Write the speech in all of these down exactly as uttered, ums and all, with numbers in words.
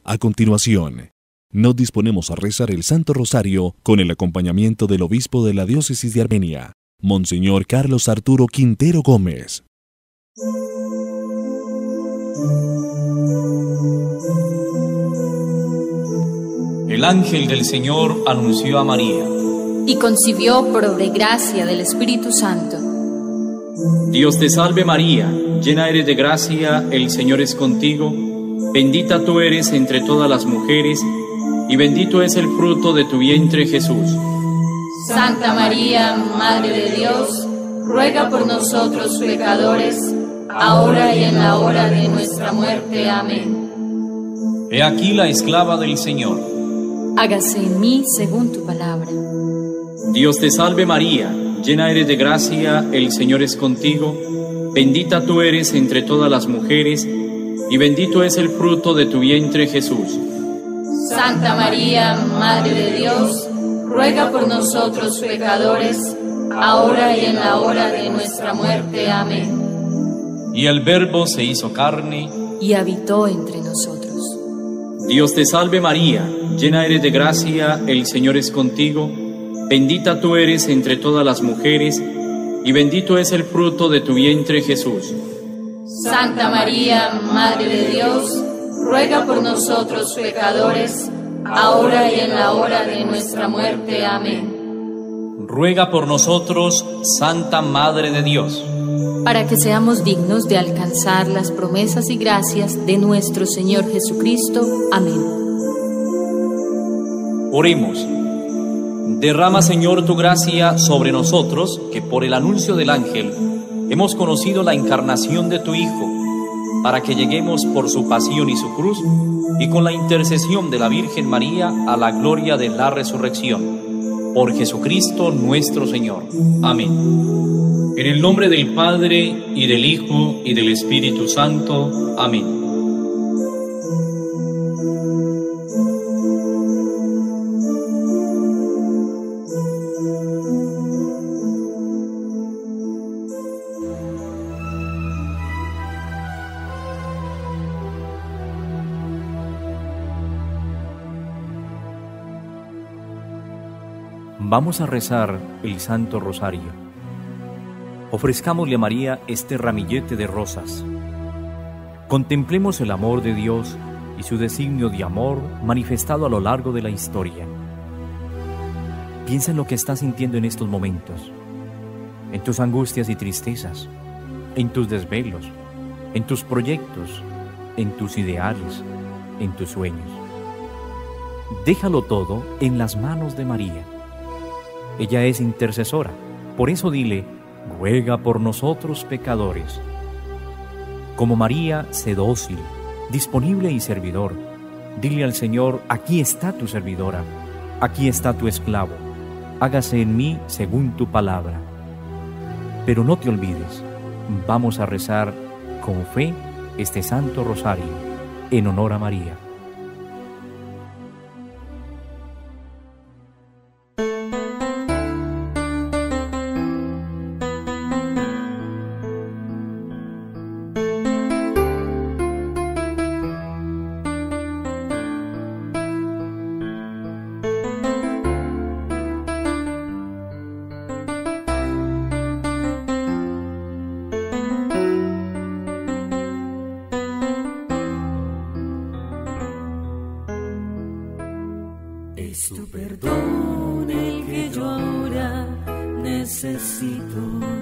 A continuación, nos disponemos a rezar el Santo Rosario con el acompañamiento del obispo de la Diócesis de Armenia, Monseñor Carlos Arturo Quintero Gómez. El ángel del Señor anunció a María, y concibió por obra y gracia del Espíritu Santo. Dios te salve María, llena eres de gracia, el Señor es contigo, bendita tú eres entre todas las mujeres, y bendito es el fruto de tu vientre Jesús. Santa María, Madre de Dios, ruega por nosotros pecadores, ahora y en la hora de nuestra muerte. Amén. He aquí la esclava del Señor. Hágase en mí según tu palabra. Dios te salve María, llena eres de gracia, el Señor es contigo, bendita tú eres entre todas las mujeres, y bendito es el fruto de tu vientre Jesús. Santa María, Madre de Dios, ruega por nosotros pecadores, ahora y en la hora de nuestra muerte. Amén. Y el Verbo se hizo carne, y habitó entre nosotros. Dios te salve María, llena eres de gracia, el Señor es contigo, bendita tú eres entre todas las mujeres, y bendito es el fruto de tu vientre Jesús. Santa María, Madre de Dios, ruega por nosotros pecadores, ahora y en la hora de nuestra muerte. Amén. Ruega por nosotros, Santa Madre de Dios, para que seamos dignos de alcanzar las promesas y gracias de nuestro Señor Jesucristo. Amén. Oremos. Derrama, Señor, tu gracia sobre nosotros, que por el anuncio del ángel hemos conocido la encarnación de tu Hijo, para que lleguemos por su pasión y su cruz, y con la intercesión de la Virgen María a la gloria de la resurrección. Por Jesucristo nuestro Señor. Amén. En el nombre del Padre, y del Hijo, y del Espíritu Santo. Amén. Vamos a rezar el Santo Rosario. Ofrezcámosle a María este ramillete de rosas. Contemplemos el amor de Dios y su designio de amor manifestado a lo largo de la historia. Piensa en lo que estás sintiendo en estos momentos, en tus angustias y tristezas, en tus desvelos, en tus proyectos, en tus ideales, en tus sueños. Déjalo todo en las manos de María. Ella es intercesora, por eso dile, ruega por nosotros pecadores. Como María, sé dócil, disponible y servidor. Dile al Señor, aquí está tu servidora, aquí está tu esclavo, hágase en mí según tu palabra. Pero no te olvides, vamos a rezar con fe este Santo Rosario, en honor a María. Es tu perdón el que yo ahora necesito.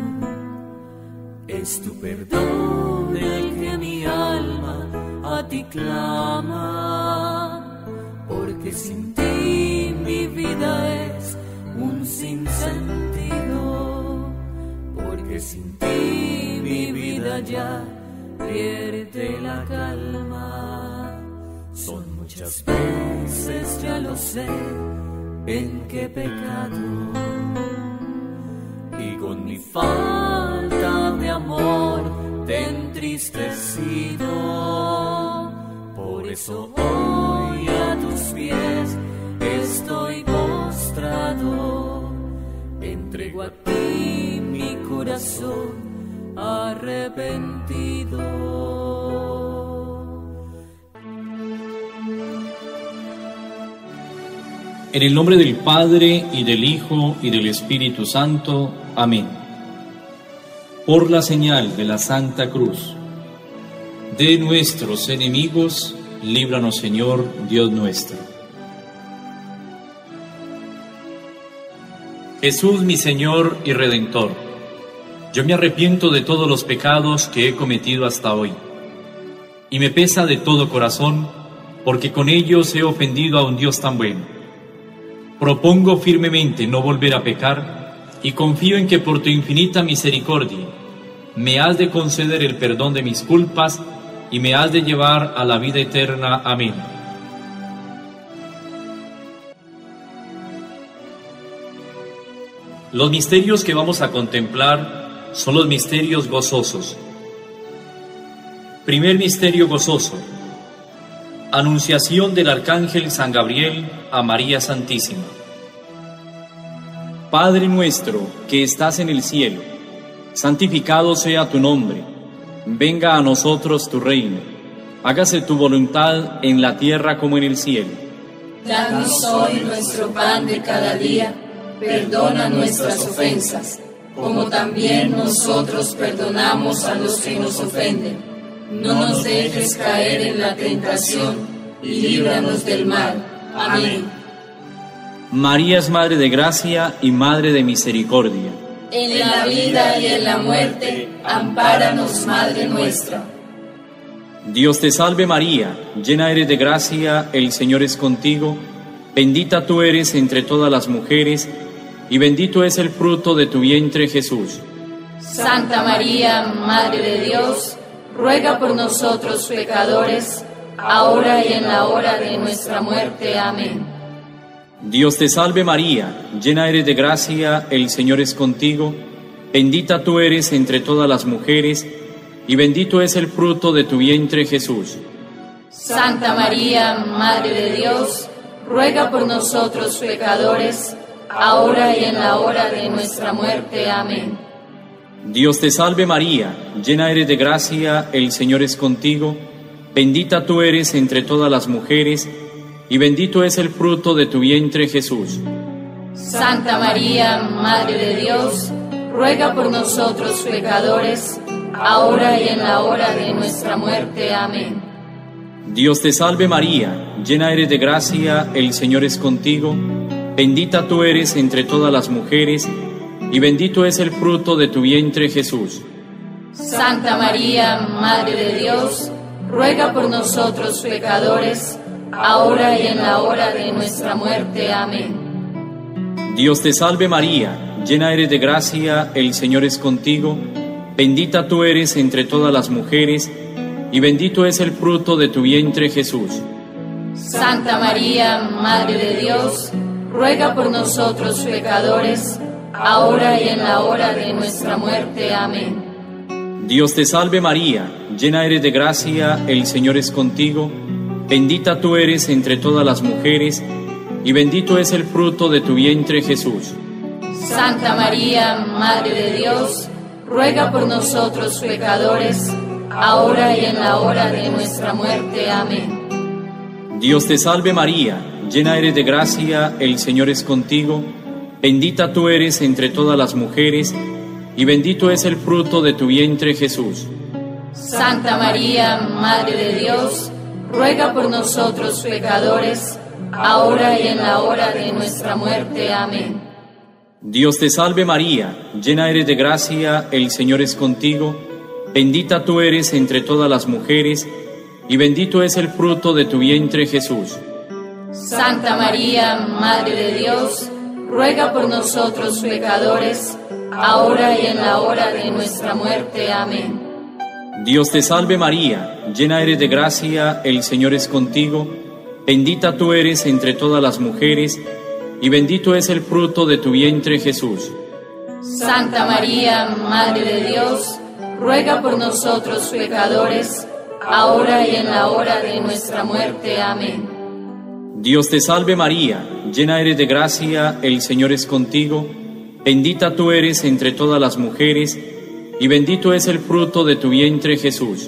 Es tu perdón el que mi alma a ti clama. Porque sin ti mi vida es un sinsentido. Porque sin ti mi vida ya pierde la calma. Son muchas veces, ya lo sé, en que he pecado, y con mi falta de amor te he entristecido. Por eso hoy a tus pies estoy postrado, entrego a ti mi corazón arrepentido. En el nombre del Padre, y del Hijo, y del Espíritu Santo. Amén. Por la señal de la Santa Cruz, de nuestros enemigos, líbranos, Señor, Dios nuestro. Jesús, mi Señor y Redentor, yo me arrepiento de todos los pecados que he cometido hasta hoy, y me pesa de todo corazón, porque con ellos he ofendido a un Dios tan bueno. Propongo firmemente no volver a pecar, y confío en que por tu infinita misericordia me has de conceder el perdón de mis culpas y me has de llevar a la vida eterna. Amén. Los misterios que vamos a contemplar son los misterios gozosos. Primer misterio gozoso: Anunciación del Arcángel San Gabriel a María Santísima. Padre nuestro que estás en el cielo, santificado sea tu nombre. Venga a nosotros tu reino. Hágase tu voluntad en la tierra como en el cielo. Danos hoy nuestro pan de cada día. Perdona nuestras ofensas, como también nosotros perdonamos a los que nos ofenden. No nos dejes caer en la tentación, y líbranos del mal. Amén. María es Madre de Gracia y Madre de Misericordia. En la vida y en la muerte, ampáranos, Madre nuestra. Dios te salve María, llena eres de gracia, el Señor es contigo. Bendita tú eres entre todas las mujeres, y bendito es el fruto de tu vientre, Jesús. Santa María, Madre de Dios, ruega por nosotros pecadores, ahora y en la hora de nuestra muerte. Amén. Dios te salve María, llena eres de gracia, el Señor es contigo. Bendita tú eres entre todas las mujeres, y bendito es el fruto de tu vientre, Jesús. Santa María, Madre de Dios, ruega por nosotros pecadores, ahora y en la hora de nuestra muerte. Amén. Dios te salve María, llena eres de gracia, el Señor es contigo. Bendita tú eres entre todas las mujeres, y bendito es el fruto de tu vientre, Jesús. Santa María, Madre de Dios, ruega por nosotros pecadores, ahora y en la hora de nuestra muerte. Amén. Dios te salve María, llena eres de gracia, el Señor es contigo. Bendita tú eres entre todas las mujeres, y bendito es el fruto de tu vientre, Jesús. Santa María, Madre de Dios, ruega por nosotros pecadores, ahora y en la hora de nuestra muerte. Amén. Dios te salve María, llena eres de gracia, el Señor es contigo. Bendita tú eres entre todas las mujeres, y bendito es el fruto de tu vientre, Jesús. Santa María, Madre de Dios, ruega por nosotros pecadores, ahora y en la hora de nuestra muerte. Amén. Dios te salve María, llena eres de gracia, el Señor es contigo. Bendita tú eres entre todas las mujeres, y bendito es el fruto de tu vientre, Jesús. Santa María, Madre de Dios, ruega por nosotros pecadores, ahora y en la hora de nuestra muerte. Amén. Dios te salve María, llena eres de gracia, el Señor es contigo. Bendita tú eres entre todas las mujeres, y bendito es el fruto de tu vientre, Jesús. Santa María, Madre de Dios, ruega por nosotros pecadores, ahora y en la hora de nuestra muerte. Amén. Dios te salve María, llena eres de gracia, el Señor es contigo. Bendita tú eres entre todas las mujeres, y bendito es el fruto de tu vientre, Jesús. Santa María, Madre de Dios, ruega por nosotros pecadores, ahora y en la hora de nuestra muerte. Amén. Dios te salve María, llena eres de gracia, el Señor es contigo. Bendita tú eres entre todas las mujeres, y bendito es el fruto de tu vientre, Jesús. Santa María, Madre de Dios, ruega por nosotros pecadores, ahora y en la hora de nuestra muerte. Amén. Dios te salve María, llena eres de gracia, el Señor es contigo. Bendita tú eres entre todas las mujeres, y bendito es el fruto de tu vientre, Jesús.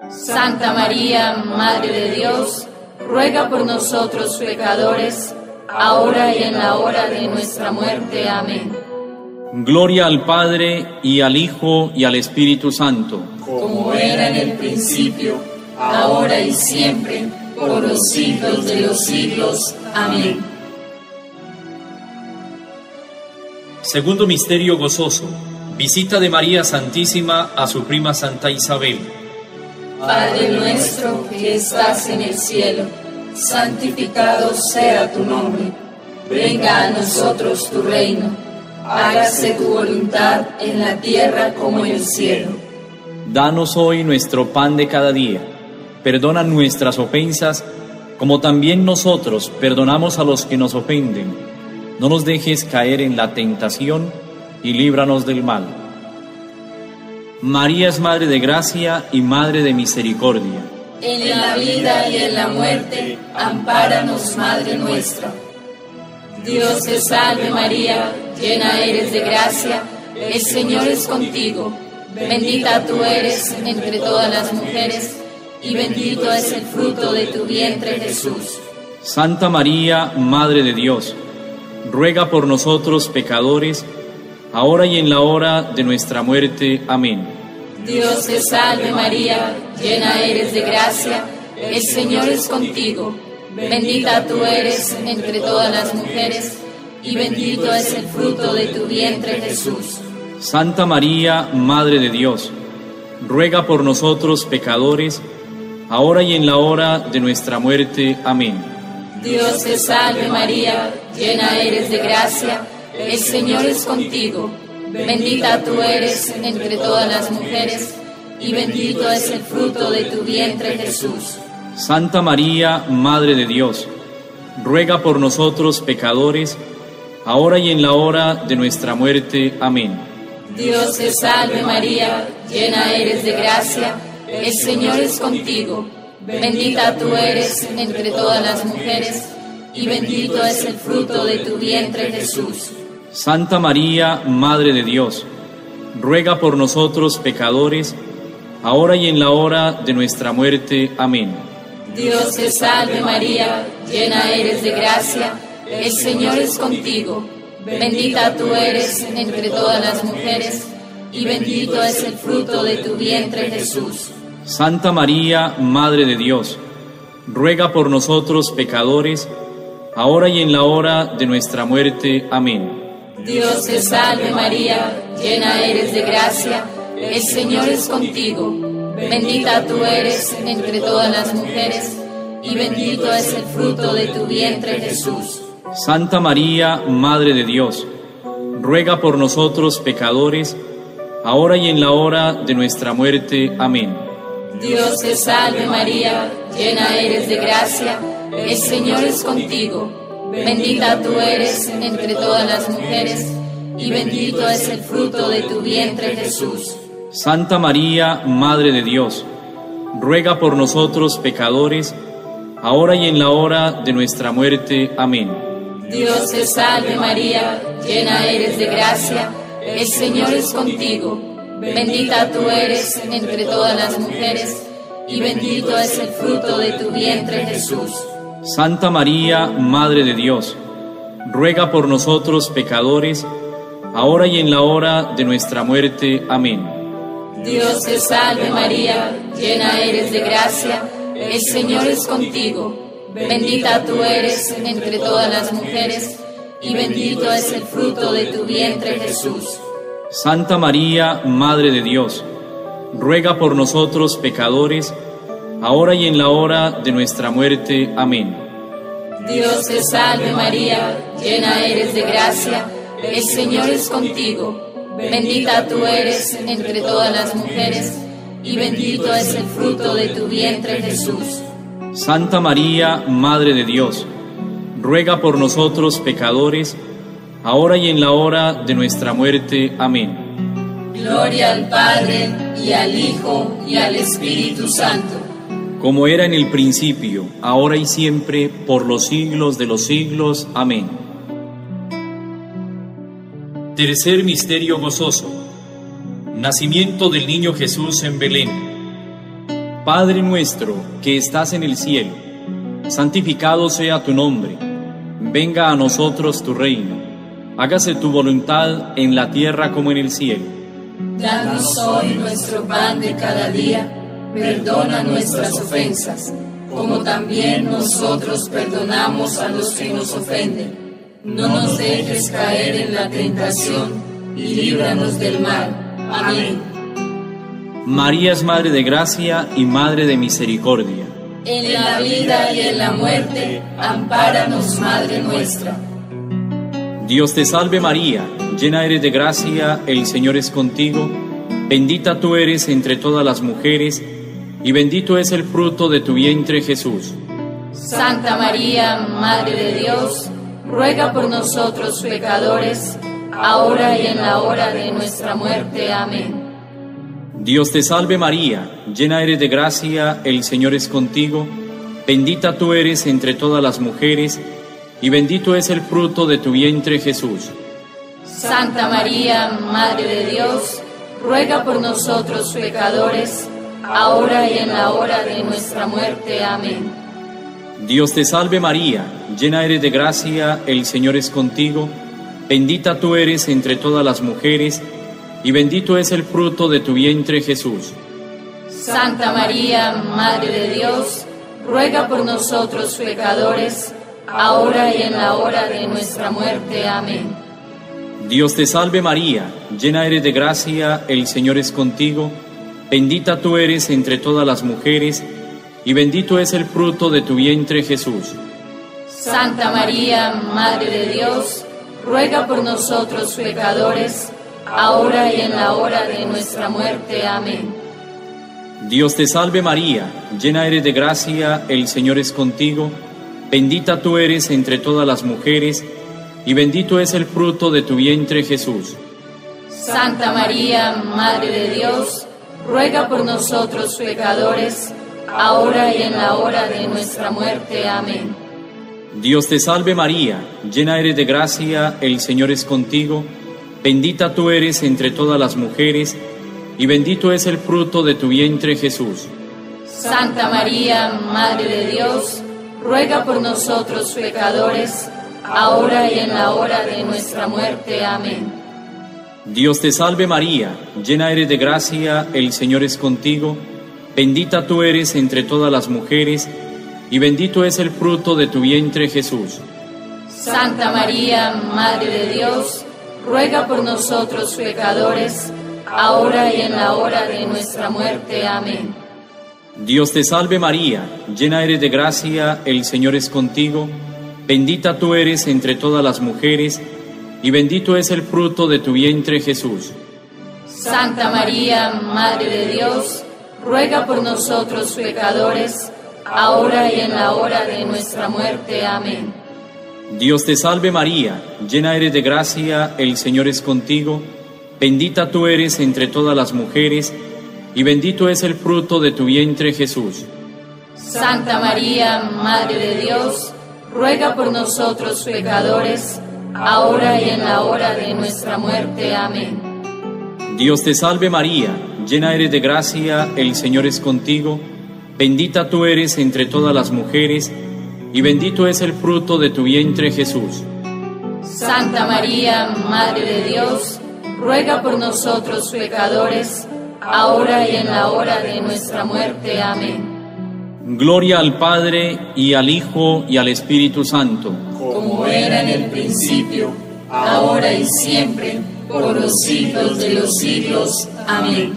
Santa María, Madre de Dios, ruega por nosotros pecadores, ahora y en la hora de nuestra muerte. Amén. Gloria al Padre, y al Hijo, y al Espíritu Santo. Como era en el principio, ahora y siempre, por los siglos de los siglos. Amén. Segundo misterio gozoso. Visita de María Santísima a su prima Santa Isabel. Padre nuestro que estás en el cielo, santificado sea tu nombre. Venga a nosotros tu reino. Hágase tu voluntad en la tierra como en el cielo. Danos hoy nuestro pan de cada día. Perdona nuestras ofensas, como también nosotros perdonamos a los que nos ofenden. No nos dejes caer en la tentación, y líbranos del mal. María es Madre de Gracia y Madre de Misericordia. En la vida y en la muerte, ampáranos, Madre nuestra. Dios te salve María, llena eres de gracia, el Señor es contigo. Bendita tú eres entre todas las mujeres, y bendito es el fruto de tu vientre, Jesús. Santa María, Madre de Dios, ruega por nosotros pecadores, ahora y en la hora de nuestra muerte. Amén. Dios te salve María, llena eres de gracia, el Señor es contigo. Bendita tú eres entre todas las mujeres, y bendito es el fruto de tu vientre, Jesús. Santa María, Madre de Dios, ruega por nosotros pecadores, ahora y en la hora de nuestra muerte. Amén. Dios te salve María, llena eres de gracia, el Señor es contigo. Bendita tú eres entre todas las mujeres, y bendito es el fruto de tu vientre, Jesús. Santa María, Madre de Dios, ruega por nosotros pecadores, ahora y en la hora de nuestra muerte. Amén. Dios te salve María, llena eres de gracia, el Señor es contigo. Bendita tú eres entre todas las mujeres, y bendito es el fruto de tu vientre, Jesús. Santa María, Madre de Dios, ruega por nosotros pecadores, ahora y en la hora de nuestra muerte. Amén. Dios te salve María, llena eres de gracia, el Señor es contigo. Bendita tú eres entre todas las mujeres, y bendito es el fruto de tu vientre, Jesús. Santa María, Madre de Dios, ruega por nosotros pecadores, ahora y en la hora de nuestra muerte. Amén. Dios te salve María, llena eres de gracia, el Señor es contigo. Bendita tú eres entre todas las mujeres, y bendito es el fruto de tu vientre, Jesús. Santa María, Madre de Dios, ruega por nosotros pecadores, ahora y en la hora de nuestra muerte. Amén. Dios te salve María, llena eres de gracia, el Señor es contigo. Bendita tú eres entre todas las mujeres, y bendito es el fruto de tu vientre, Jesús. Santa María, Madre de Dios, ruega por nosotros pecadores, ahora y en la hora de nuestra muerte. Amén. Dios te salve María, llena eres de gracia, el Señor es contigo. Bendita tú eres entre todas las mujeres, y bendito es el fruto de tu vientre, Jesús. Santa María, Madre de Dios, ruega por nosotros pecadores, ahora y en la hora de nuestra muerte. Amén. Dios te salve María, llena eres de gracia, el Señor es contigo. Bendita tú eres entre todas las mujeres, y bendito es el fruto de tu vientre, Jesús. Santa María, Madre de Dios, ruega por nosotros pecadores, ahora y en la hora de nuestra muerte. Amén. Dios te salve María, llena eres de gracia, el Señor es contigo. Bendita tú eres entre todas las mujeres, y bendito es el fruto de tu vientre, Jesús. Santa María, Madre de Dios, ruega por nosotros pecadores, ahora y en la hora de nuestra muerte. Amén. Gloria al Padre, y al Hijo, y al Espíritu Santo. Como era en el principio, ahora y siempre, por los siglos de los siglos. Amén. Tercer misterio gozoso. Nacimiento del niño Jesús en Belén. Padre nuestro que estás en el cielo, santificado sea tu nombre. Venga a nosotros tu reino. Hágase tu voluntad en la tierra como en el cielo. Danos hoy nuestro pan de cada día. Perdona nuestras ofensas, como también nosotros perdonamos a los que nos ofenden. No nos dejes caer en la tentación y líbranos del mal. Amén. María es Madre de Gracia y Madre de Misericordia. En la vida y en la muerte, ampáranos, Madre nuestra. Dios te salve María, llena eres de gracia, el Señor es contigo. Bendita tú eres entre todas las mujeres, y bendito es el fruto de tu vientre, Jesús. Santa María, Madre de Dios, ruega por nosotros pecadores, ahora y en la hora de nuestra muerte. Amén. Dios te salve María, llena eres de gracia, el Señor es contigo. Bendita tú eres entre todas las mujeres, y bendito es el fruto de tu vientre, Jesús. Santa María, Madre de Dios, ruega por nosotros pecadores, ahora y en la hora de nuestra muerte. Amén. Dios te salve María, llena eres de gracia, el Señor es contigo. Bendita tú eres entre todas las mujeres, y bendito es el fruto de tu vientre, Jesús. Santa María, Madre de Dios, ruega por nosotros pecadores, ahora y en la hora de nuestra muerte. Amén. Dios te salve María, llena eres de gracia, el Señor es contigo. Bendita tú eres entre todas las mujeres, y bendito es el fruto de tu vientre, Jesús. Santa María, Madre de Dios, ruega por nosotros pecadores, ahora y en la hora de nuestra muerte. Amén. Dios te salve María, llena eres de gracia, el Señor es contigo. Bendita tú eres entre todas las mujeres, y bendito es el fruto de tu vientre, Jesús. Santa María, Madre de Dios, ruega por nosotros pecadores, ahora y en la hora de nuestra muerte. Amén. Dios te salve María, llena eres de gracia, el Señor es contigo. Bendita tú eres entre todas las mujeres, y bendito es el fruto de tu vientre, Jesús. Santa María, Madre de Dios, ruega por nosotros pecadores, ahora y en la hora de nuestra muerte. Amén. Dios te salve María, llena eres de gracia, el Señor es contigo. Bendita tú eres entre todas las mujeres, y bendito es el fruto de tu vientre, Jesús. Santa María, Madre de Dios, ruega por nosotros pecadores, ahora y en la hora de nuestra muerte. Amén. Dios te salve María, llena eres de gracia, el Señor es contigo. Bendita tú eres entre todas las mujeres, y bendito es el fruto de tu vientre, Jesús. Santa María, Madre de Dios, ruega por nosotros pecadores, ahora y en la hora de nuestra muerte. Amén. Dios te salve María, llena eres de gracia, el Señor es contigo. Bendita tú eres entre todas las mujeres, y bendito es el fruto de tu vientre, Jesús. Santa María, Madre de Dios, ruega por nosotros pecadores, ahora y en la hora de nuestra muerte. Amén. Dios te salve María, llena eres de gracia, el Señor es contigo. Bendita tú eres entre todas las mujeres, y bendito es el fruto de tu vientre, Jesús. Santa María, Madre de Dios, ruega por nosotros pecadores, ahora y en la hora de nuestra muerte. Amén. Gloria al Padre, y al Hijo, y al Espíritu Santo. Como era en el principio, ahora y siempre, por los siglos de los siglos. Amén.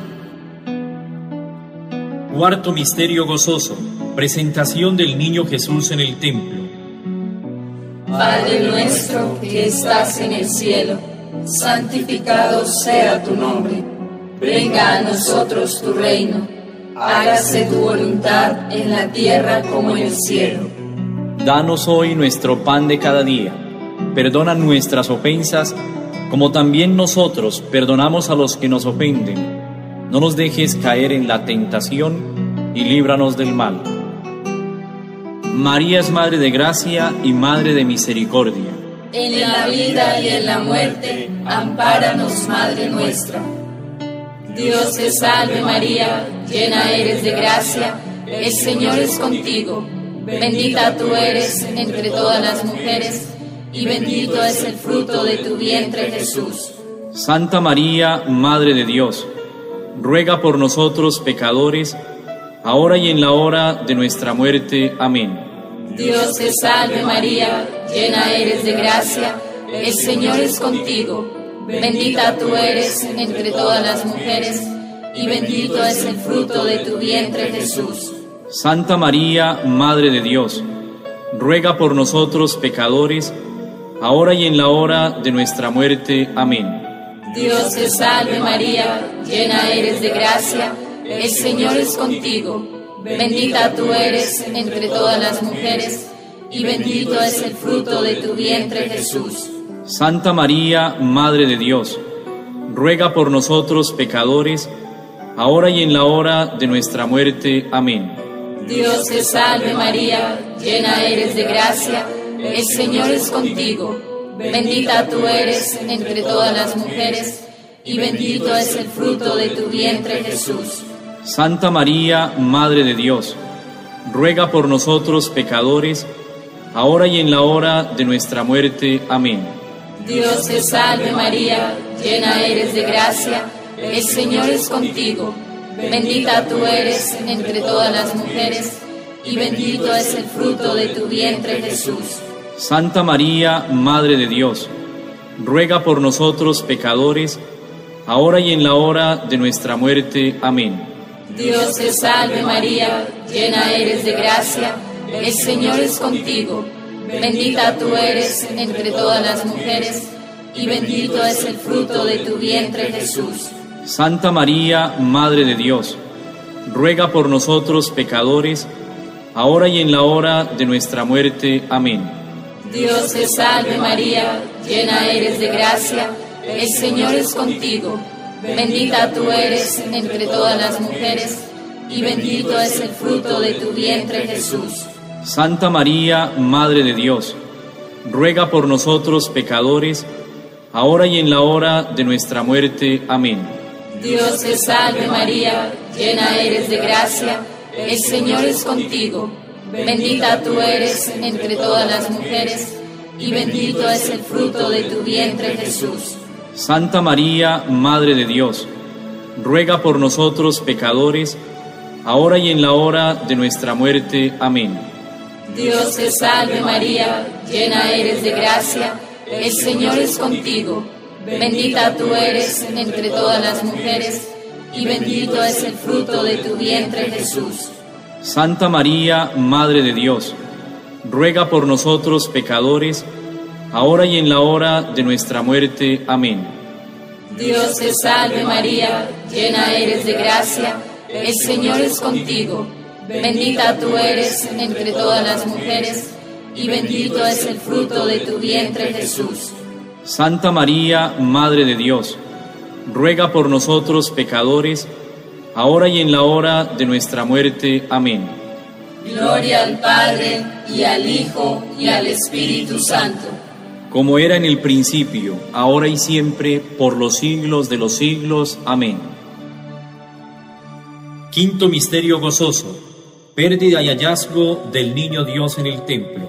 Cuarto misterio gozoso. Presentación del niño Jesús en el templo. Padre nuestro que estás en el cielo, santificado sea tu nombre. Venga a nosotros tu reino. Hágase tu voluntad en la tierra como en el cielo. Danos hoy nuestro pan de cada día. Perdona nuestras ofensas, como también nosotros perdonamos a los que nos ofenden. No nos dejes caer en la tentación, y líbranos del mal. María es Madre de Gracia y Madre de Misericordia. En la vida y en la muerte, ampáranos, Madre nuestra. Dios te salve María, llena eres de gracia, el Señor es contigo. Bendita tú eres entre todas las mujeres, y bendito es el fruto de tu vientre, Jesús. Santa María, Madre de Dios, ruega por nosotros pecadores, ahora y en la hora de nuestra muerte. Amén. Dios te salve María, llena eres de gracia, el Señor es contigo. Bendita tú eres entre todas las mujeres, y bendito es el fruto de tu vientre, Jesús. Santa María, Madre de Dios, ruega por nosotros pecadores, ahora y en la hora de nuestra muerte. Amén. Dios te salve María, llena eres de gracia, el Señor es contigo. Bendita tú eres entre todas las mujeres, y bendito es el fruto de tu vientre, Jesús. Santa María, Madre de Dios, ruega por nosotros pecadores, ahora y en la hora de nuestra muerte. Amén. Dios te salve María, llena eres de gracia, el Señor es contigo. Bendita tú eres entre todas las mujeres, y bendito es el fruto de tu vientre, Jesús. Santa María, Madre de Dios, ruega por nosotros pecadores, ahora y en la hora de nuestra muerte. Amén. Dios te salve María, llena eres de gracia, el Señor es contigo. Bendita tú eres entre todas las mujeres, y bendito es el fruto de tu vientre, Jesús. Santa María, Madre de Dios, ruega por nosotros pecadores, ahora y en la hora de nuestra muerte. Amén. Dios te salve María, llena eres de gracia, el Señor es contigo. Bendita tú eres entre todas las mujeres, y bendito es el fruto de tu vientre, Jesús. Santa María, Madre de Dios, ruega por nosotros pecadores, ahora y en la hora de nuestra muerte. Amén. Dios te salve María, llena eres de gracia, el Señor es contigo. Bendita tú eres entre todas las mujeres, y bendito es el fruto de tu vientre, Jesús. Santa María, Madre de Dios, ruega por nosotros pecadores, ahora y en la hora de nuestra muerte. Amén. Dios te salve María, llena eres de gracia, el Señor es contigo. Bendita tú eres entre todas las mujeres, y bendito es el fruto de tu vientre, Jesús. Santa María, Madre de Dios, ruega por nosotros pecadores, ahora y en la hora de nuestra muerte. Amén. Dios te salve María, llena eres de gracia, el Señor es contigo. Bendita tú eres entre todas las mujeres, y bendito es el fruto de tu vientre, Jesús. Santa María, Madre de Dios, ruega por nosotros pecadores, ahora y en la hora de nuestra muerte. Amén. Dios te salve María, llena eres de gracia, el Señor es contigo. Bendita tú eres entre todas las mujeres, y bendito es el fruto de tu vientre, Jesús. Santa María, Madre de Dios, ruega por nosotros pecadores, ahora y en la hora de nuestra muerte. Amén. Gloria al Padre, y al Hijo, y al Espíritu Santo. Como era en el principio, ahora y siempre, por los siglos de los siglos. Amén. Quinto misterio gozoso: pérdida y hallazgo del niño Dios en el templo.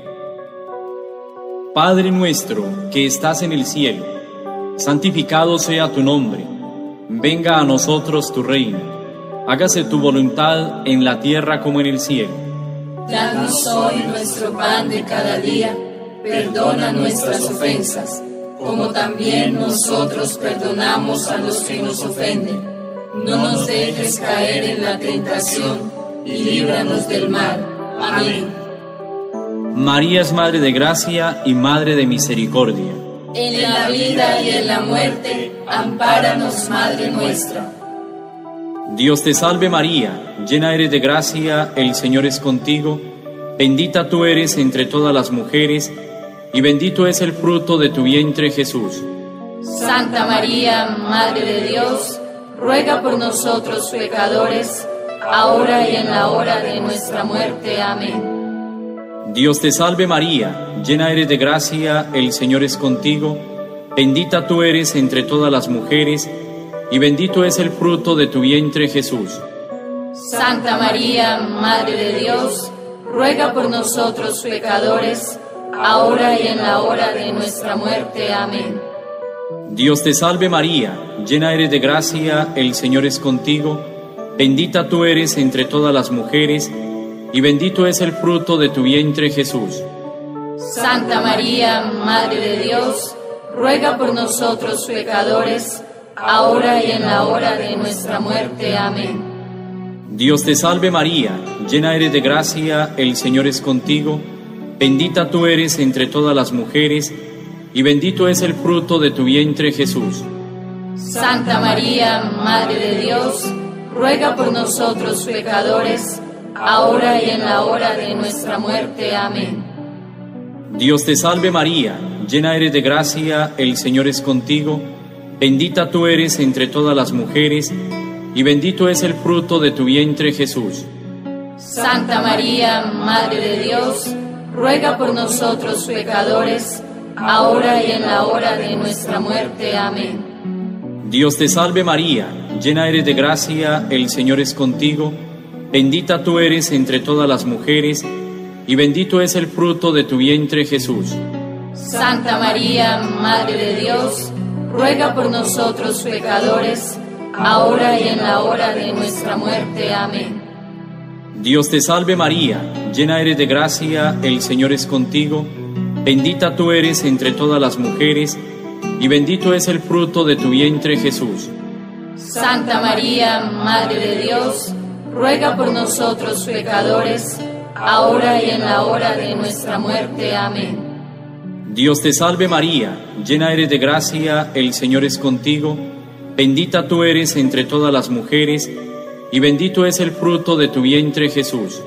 Padre nuestro que estás en el cielo, santificado sea tu nombre. Venga a nosotros tu reino. Hágase tu voluntad en la tierra como en el cielo. Danos hoy nuestro pan de cada día. Perdona nuestras ofensas, como también nosotros perdonamos a los que nos ofenden. No nos dejes caer en la tentación, y líbranos del mal. Amén. María es Madre de Gracia y Madre de Misericordia. En la vida y en la muerte, ampáranos, Madre nuestra. Dios te salve María, llena eres de gracia, el Señor es contigo. Bendita tú eres entre todas las mujeres, y bendito es el fruto de tu vientre, Jesús. Santa María, Madre de Dios, ruega por nosotros pecadores, ahora y en la hora de nuestra muerte. Amén. Dios te salve María, llena eres de gracia, el Señor es contigo. Bendita tú eres entre todas las mujeres, y bendito es el fruto de tu vientre, Jesús. Santa María, Madre de Dios, ruega por nosotros pecadores, ahora y en la hora de nuestra muerte. Amén. Dios te salve María, llena eres de gracia, el Señor es contigo, bendita tú eres entre todas las mujeres, y bendito es el fruto de tu vientre Jesús. Santa María, Madre de Dios, ruega por nosotros pecadores, ahora y en la hora de nuestra muerte. Amén. Dios te salve María, llena eres de gracia, el Señor es contigo, bendita tú eres entre todas las mujeres, y bendito es el fruto de tu vientre Jesús. Santa María, Madre de Dios, ruega por nosotros pecadores, ahora y en la hora de nuestra muerte. Amén. Dios te salve María, llena eres de gracia, el Señor es contigo, bendita tú eres entre todas las mujeres, y bendito es el fruto de tu vientre Jesús. Santa María, Madre de Dios, ruega por nosotros pecadores, ahora y en la hora de nuestra muerte. Amén. Dios te salve María, llena eres de gracia, el Señor es contigo, bendita tú eres entre todas las mujeres, y bendito es el fruto de tu vientre Jesús. Santa María, Madre de Dios, ruega por nosotros pecadores, ahora y en la hora de nuestra muerte. Amén. Dios te salve María, llena eres de gracia, el Señor es contigo, bendita tú eres entre todas las mujeres, y bendito es el fruto de tu vientre Jesús. Santa María, Madre de Dios, ruega por nosotros pecadores, ahora y en la hora de nuestra muerte. Amén. Dios te salve María, llena eres de gracia, el Señor es contigo, bendita tú eres entre todas las mujeres, y bendito es el fruto de tu vientre Jesús.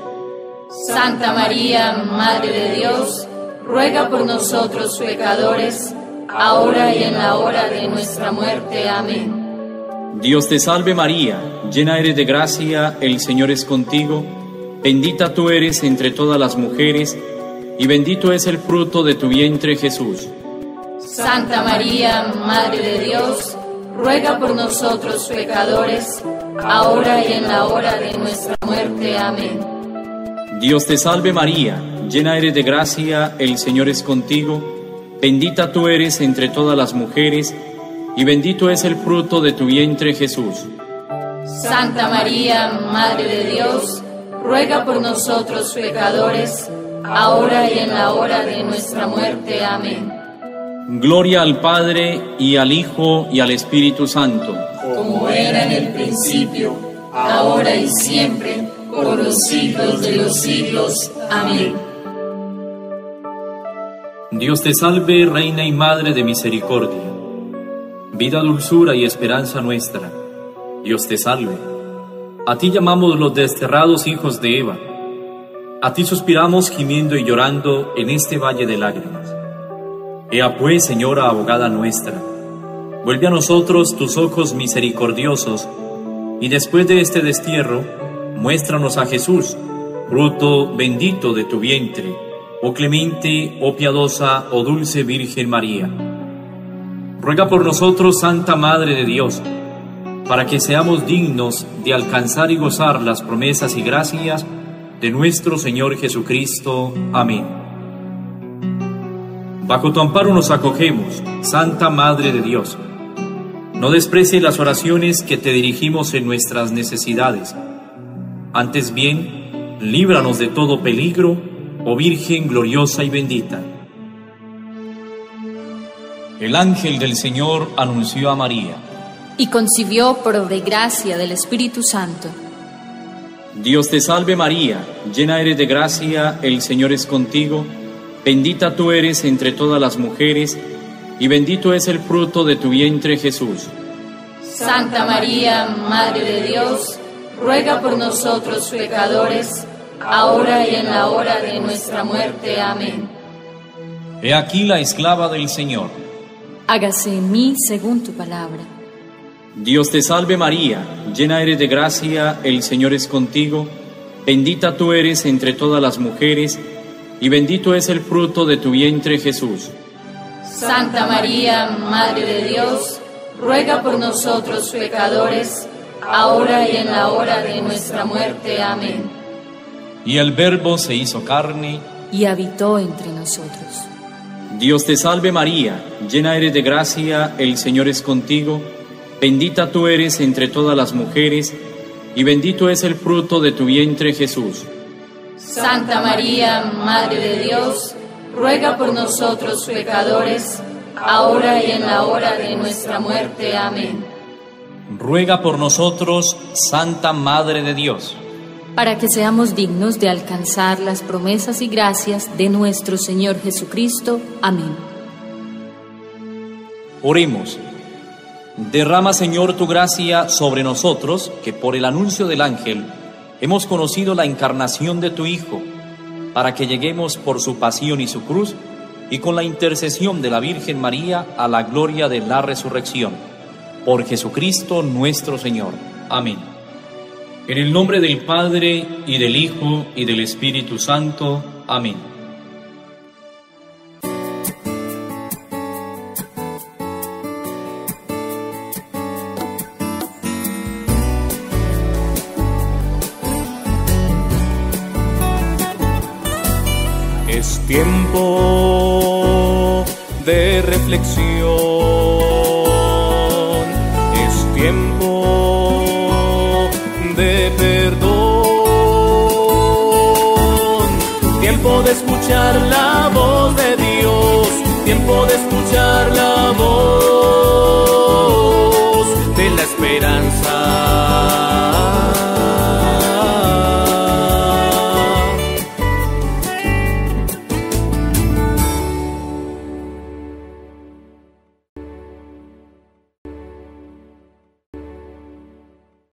Santa María, Madre de Dios, ruega por nosotros pecadores, ahora y en la hora de nuestra muerte. Amén. Dios te salve María, llena eres de gracia, el Señor es contigo, bendita tú eres entre todas las mujeres, y bendito es el fruto de tu vientre Jesús. Santa María, Madre de Dios, ruega por nosotros pecadores, ahora y en la hora de nuestra muerte. Amén. Dios te salve María, llena eres de gracia, el Señor es contigo, bendita tú eres entre todas las mujeres, y bendito es el fruto de tu vientre Jesús. Santa María, Madre de Dios, ruega por nosotros pecadores, ahora y en la hora de nuestra muerte. Amén. Gloria al Padre, y al Hijo, y al Espíritu Santo. Como era en el principio, ahora y siempre, por los siglos de los siglos. Amén. Dios te salve, Reina y Madre de misericordia, vida, dulzura y esperanza nuestra. Dios te salve. A ti llamamos los desterrados hijos de Eva. A ti suspiramos gimiendo y llorando en este valle de lágrimas. Ea pues, Señora abogada nuestra, vuelve a nosotros tus ojos misericordiosos, y después de este destierro, muéstranos a Jesús, fruto bendito de tu vientre, oh clemente, oh piadosa, oh dulce Virgen María. Ruega por nosotros, Santa Madre de Dios, para que seamos dignos de alcanzar y gozar las promesas y gracias de nuestro Señor Jesucristo. Amén. Bajo tu amparo nos acogemos, Santa Madre de Dios. No desprecies las oraciones que te dirigimos en nuestras necesidades. Antes bien, líbranos de todo peligro, oh Virgen gloriosa y bendita. El ángel del Señor anunció a María, y concibió por obra y gracia del Espíritu Santo. Dios te salve María, llena eres de gracia, el Señor es contigo, bendita tú eres entre todas las mujeres, y bendito es el fruto de tu vientre Jesús. Santa María, Madre de Dios, ruega por nosotros pecadores, ahora y en la hora de nuestra muerte. Amén. He aquí la esclava del Señor. Hágase en mí según tu palabra. Dios te salve María, llena eres de gracia, el Señor es contigo, bendita tú eres entre todas las mujeres, y bendito es el fruto de tu vientre Jesús. Santa María, Madre de Dios, ruega por nosotros pecadores, ahora y en la hora de nuestra muerte. Amén. Y el Verbo se hizo carne, y habitó entre nosotros. Dios te salve María, llena eres de gracia, el Señor es contigo, bendita tú eres entre todas las mujeres, y bendito es el fruto de tu vientre Jesús. Santa María, Madre de Dios, ruega por nosotros pecadores, ahora y en la hora de nuestra muerte. Amén. Ruega por nosotros, Santa Madre de Dios, para que seamos dignos de alcanzar las promesas y gracias de nuestro Señor Jesucristo. Amén. Oremos. Derrama, Señor, tu gracia sobre nosotros, que por el anuncio del ángel hemos conocido la encarnación de tu Hijo, para que lleguemos por su pasión y su cruz, y con la intercesión de la Virgen María a la gloria de la resurrección. Por Jesucristo nuestro Señor. Amén. En el nombre del Padre, y del Hijo, y del Espíritu Santo. Amén. Es tiempo de reflexión, es tiempo de perdón, tiempo de escuchar la voz de Dios, tiempo de escuchar la voz de la esperanza.